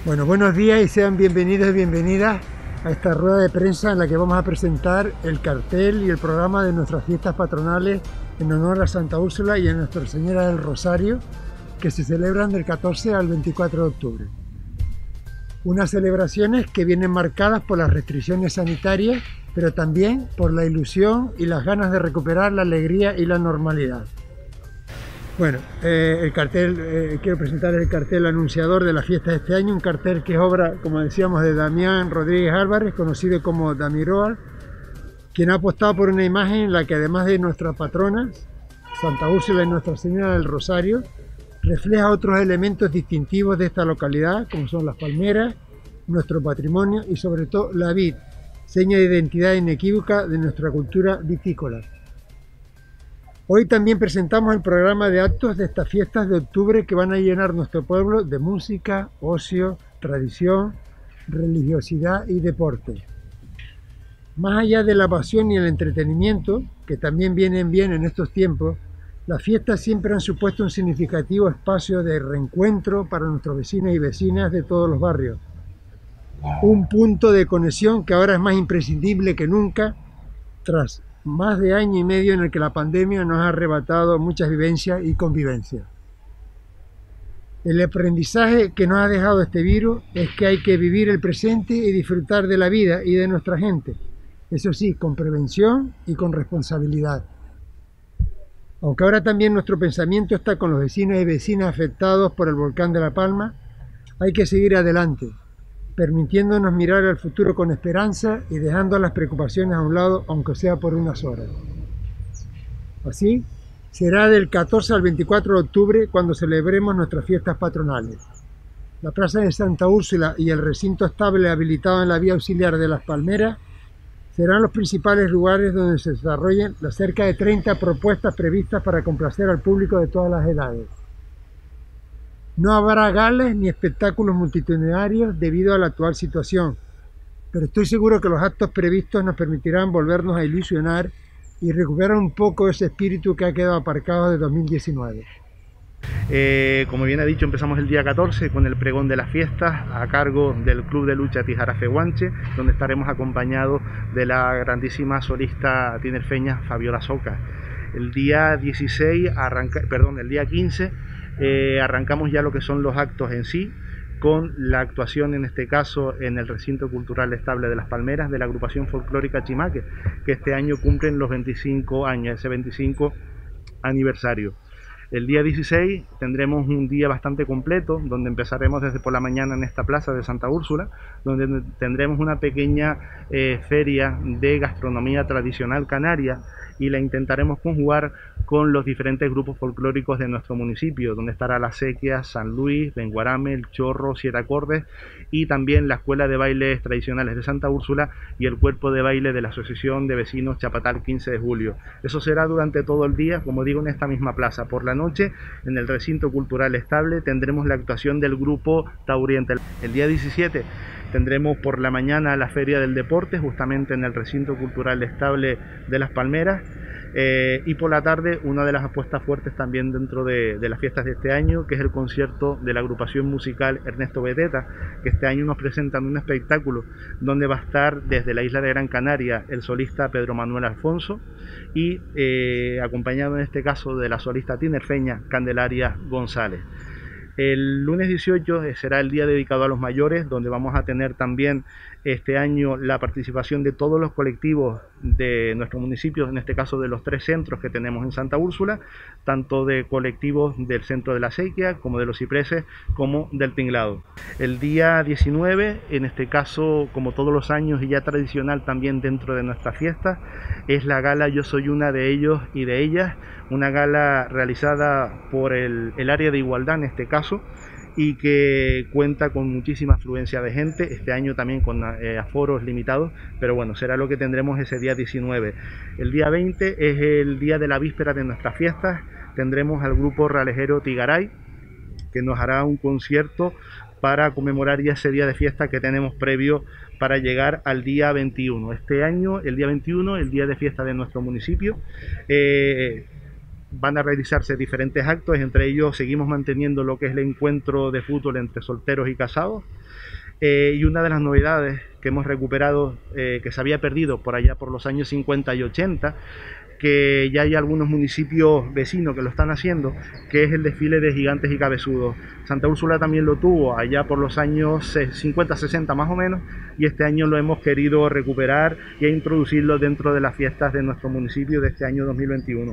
Bueno, buenos días y sean bienvenidos y bienvenidas a esta rueda de prensa en la que vamos a presentar el cartel y el programa de nuestras fiestas patronales en honor a Santa Úrsula y a Nuestra Señora del Rosario, que se celebran del 14 al 24 de octubre. Unas celebraciones que vienen marcadas por las restricciones sanitarias, pero también por la ilusión y las ganas de recuperar la alegría y la normalidad. Bueno, el cartel, quiero presentar el cartel anunciador de la fiesta de este año, un cartel que es obra, como decíamos, de Damián Rodríguez Álvarez, conocido como Damiroal, quien ha apostado por una imagen en la que, además de nuestras patronas, Santa Úrsula y Nuestra Señora del Rosario, refleja otros elementos distintivos de esta localidad, como son las palmeras, nuestro patrimonio y sobre todo la vid, seña de identidad inequívoca de nuestra cultura vitícola. Hoy también presentamos el programa de actos de estas fiestas de octubre que van a llenar nuestro pueblo de música, ocio, tradición, religiosidad y deporte. Más allá de la pasión y el entretenimiento, que también vienen bien en estos tiempos, las fiestas siempre han supuesto un significativo espacio de reencuentro para nuestros vecinos y vecinas de todos los barrios. Un punto de conexión que ahora es más imprescindible que nunca, tras más de año y medio en el que la pandemia nos ha arrebatado muchas vivencias y convivencias. El aprendizaje que nos ha dejado este virus es que hay que vivir el presente y disfrutar de la vida y de nuestra gente, eso sí, con prevención y con responsabilidad. Aunque ahora también nuestro pensamiento está con los vecinos y vecinas afectados por el volcán de La Palma, hay que seguir adelante, permitiéndonos mirar al futuro con esperanza y dejando las preocupaciones a un lado, aunque sea por unas horas. Así, será del 14 al 24 de octubre cuando celebremos nuestras fiestas patronales. La Plaza de Santa Úrsula y el recinto estable habilitado en la vía auxiliar de Las Palmeras serán los principales lugares donde se desarrollen las cerca de 30 propuestas previstas para complacer al público de todas las edades. No habrá galas ni espectáculos multitudinarios debido a la actual situación, pero estoy seguro que los actos previstos nos permitirán volvernos a ilusionar y recuperar un poco ese espíritu que ha quedado aparcado de 2019. Como bien ha dicho, empezamos el día 14 con el pregón de las fiestas a cargo del Club de Lucha Tijarafe Guanche, donde estaremos acompañados de la grandísima solista tinerfeña Fabiola Soca. El día 15 arrancamos ya lo que son los actos en sí, con la actuación en este caso en el recinto cultural estable de Las Palmeras de la agrupación folclórica Chimaque, que este año cumplen los 25 años, ese 25 aniversario. El día 16 tendremos un día bastante completo, donde empezaremos desde por la mañana en esta plaza de Santa Úrsula, donde tendremos una pequeña feria de gastronomía tradicional canaria y la intentaremos conjugar con los diferentes grupos folclóricos de nuestro municipio, donde estará La Sequia, San Luis, Benguarame, El Chorro, Siete Acordes y también la Escuela de Bailes Tradicionales de Santa Úrsula y el cuerpo de baile de la Asociación de Vecinos Chapatal 15 de Julio. Eso será durante todo el día, como digo, en esta misma plaza. Por la noche, en el recinto cultural estable, tendremos la actuación del grupo Tauriente. El día 17 tendremos por la mañana la Feria del Deporte, justamente en el recinto cultural estable de Las Palmeras. Y por la tarde una de las apuestas fuertes también dentro de las fiestas de este año, que es el concierto de la agrupación musical Ernesto Beteta, que este año nos presentan un espectáculo donde va a estar desde la isla de Gran Canaria el solista Pedro Manuel Alfonso y acompañado en este caso de la solista tinerfeña Candelaria González. El lunes 18 será el día dedicado a los mayores, donde vamos a tener también este año la participación de todos los colectivos de nuestro municipio, en este caso de los 3 centros que tenemos en Santa Úrsula, tanto de colectivos del centro de La Sequia, como de los Cipreses, como del Tinglado. El día 19, en este caso, como todos los años y ya tradicional también dentro de nuestra fiesta, es la gala Yo Soy Una de Ellos y de Ellas, una gala realizada por el área de igualdad en este caso, y que cuenta con muchísima afluencia de gente, este año también con aforos limitados, pero bueno, será lo que tendremos ese día 19. El día 20 es el día de la víspera de nuestras fiestas, tendremos al grupo ralejero Tigaray, que nos hará un concierto para conmemorar ya ese día de fiesta que tenemos previo para llegar al día 21. Este año, el día 21, el día de fiesta de nuestro municipio, van a realizarse diferentes actos, entre ellos seguimos manteniendo lo que es el encuentro de fútbol entre solteros y casados, Y una de las novedades que hemos recuperado, que se había perdido por allá por los años 50 y 80, que ya hay algunos municipios vecinos que lo están haciendo, que es el desfile de gigantes y cabezudos. Santa Úrsula también lo tuvo allá por los años 50-60 más o menos, y este año lo hemos querido recuperar y introducirlo dentro de las fiestas de nuestro municipio de este año 2021.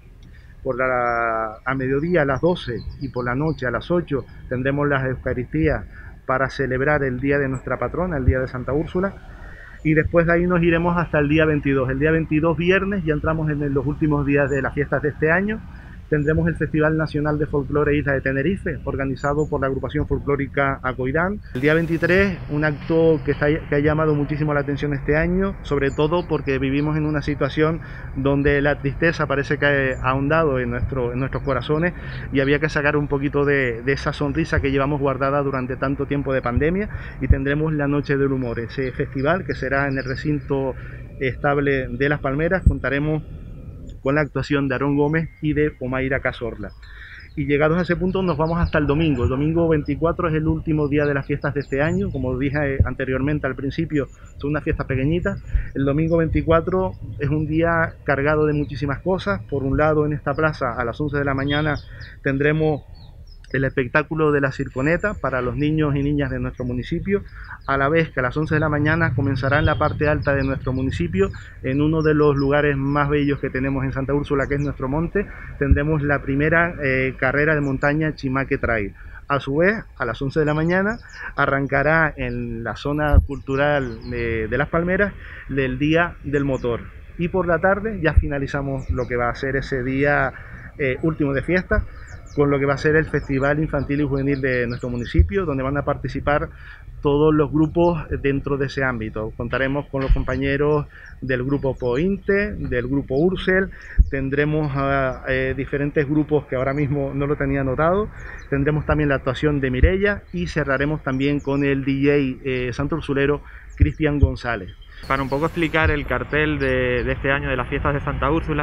A mediodía a las 12 y por la noche a las 8 tendremos las Eucaristías para celebrar el día de nuestra patrona, el día de Santa Úrsula, y después de ahí nos iremos hasta el día 22. El día 22, viernes, ya entramos en los últimos días de las fiestas de este año. Tendremos el Festival Nacional de Folclore Isla de Tenerife, organizado por la agrupación folclórica Acoirán. El día 23, un acto que ha llamado muchísimo la atención este año, sobre todo porque vivimos en una situación donde la tristeza parece que ha ahondado en nuestros corazones, y había que sacar un poquito de esa sonrisa que llevamos guardada durante tanto tiempo de pandemia, y tendremos la Noche del Humor, ese festival que será en el recinto estable de Las Palmeras. Contaremos con la actuación de Aarón Gómez y de Omaira Cazorla. Y llegados a ese punto nos vamos hasta el domingo. El domingo 24 es el último día de las fiestas de este año. Como dije anteriormente al principio, son unas fiestas pequeñitas. El domingo 24 es un día cargado de muchísimas cosas. Por un lado, en esta plaza a las 11 de la mañana tendremos el espectáculo de la circoneta para los niños y niñas de nuestro municipio, a la vez que a las 11 de la mañana comenzará en la parte alta de nuestro municipio, en uno de los lugares más bellos que tenemos en Santa Úrsula, que es nuestro monte, tendremos la primera carrera de montaña Chimaque Trail. A su vez, a las 11 de la mañana arrancará en la zona cultural de Las Palmeras del Día del Motor. Y por la tarde ya finalizamos lo que va a ser ese día último de fiesta, con lo que va a ser el Festival Infantil y Juvenil de nuestro municipio, donde van a participar todos los grupos dentro de ese ámbito. Contaremos con los compañeros del grupo Pointe, del grupo Ursel, tendremos diferentes grupos que ahora mismo no lo tenía anotado, tendremos también la actuación de Mireia y cerraremos también con el DJ santursulero Cristian González. Para un poco explicar el cartel de este año de las fiestas de Santa Úrsula,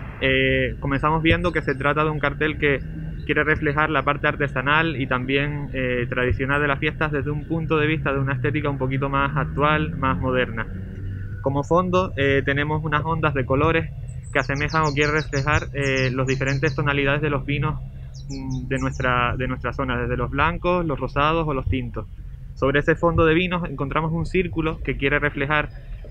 comenzamos viendo que se trata de un cartel que quiere reflejar la parte artesanal y también tradicional de las fiestas desde un punto de vista de una estética un poquito más actual, más moderna. Como fondo tenemos unas ondas de colores que asemejan o quieren reflejar las diferentes tonalidades de los vinos de nuestra zona, desde los blancos, los rosados o los tintos. Sobre ese fondo de vinos encontramos un círculo que quiere reflejar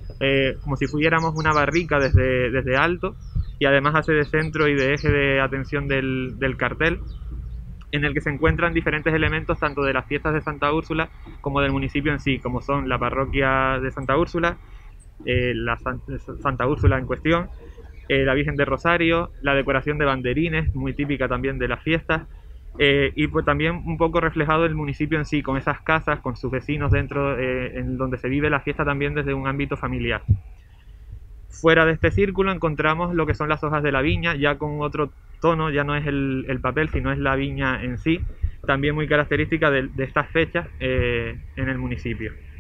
como si fuéramos una barrica desde alto, y además hace de centro y de eje de atención del cartel, en el que se encuentran diferentes elementos tanto de las fiestas de Santa Úrsula como del municipio en sí, como son la parroquia de Santa Úrsula, Santa Úrsula en cuestión, la Virgen de Rosario, la decoración de banderines, muy típica también de las fiestas, y pues también un poco reflejado el municipio en sí, con esas casas, con sus vecinos dentro, en donde se vive la fiesta también desde un ámbito familiar. Fuera de este círculo encontramos lo que son las hojas de la viña, ya con otro tono, ya no es el papel, sino es la viña en sí, también muy característica de estas fechas en el municipio.